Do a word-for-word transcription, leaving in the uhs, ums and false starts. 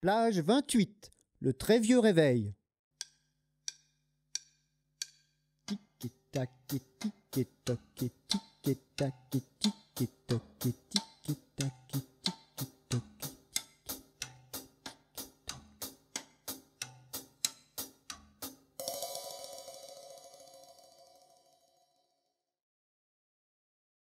Plage vingt-huit, le très vieux réveil. Tic-tac, tic-tac, tic-tac, tic-tac, tic-tac, tic-tac.